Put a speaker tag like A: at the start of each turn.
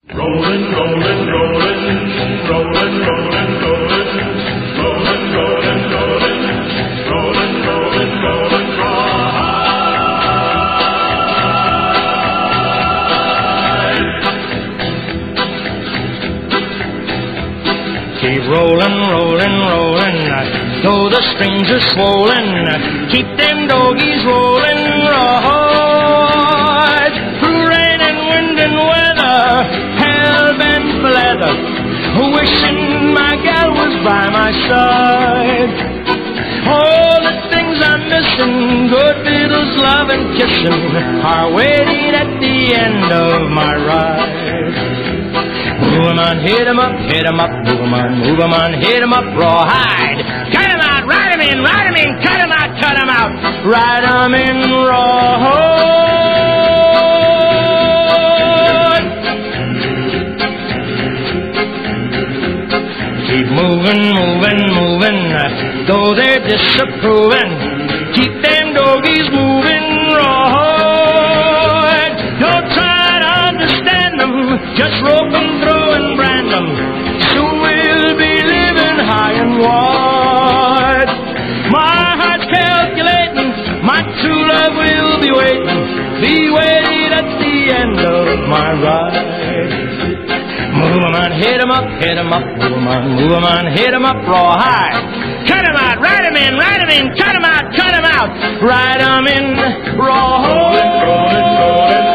A: Rolling, rolling, rolling, rolling, rolling, rolling, rolling, rolling, rolling, rolling, rolling, rolling,
B: Keep rolling, rolling, rolling, though the strings are swollen. Keep them doggies rolling, right through rain and wind and weather, hell-bent for leather, wishing my gal was by my side. All the things I'm missing, good fiddles, love and kissing, are waiting at the end of my ride. Move 'em on, hit 'em up, hit 'em up, move 'em on, hit 'em up, rawhide. Cut 'em out, ride 'em in, cut 'em out, cut 'em out, ride 'em in, rawhide. Keep moving, moving, moving, though they're disapproving. Keep them doggies moving, rawhide. Don't try to understand them, just rope 'em through and brand 'em. Soon we'll be living high and wide. My heart's calculating, my true love will be waiting at the end of my ride. Move 'em on, hit 'em up, hit 'em up, move 'em on, hit 'em up, rawhide. Cut 'em out, ride 'em in, cut 'em out, ride 'em in, rawhide.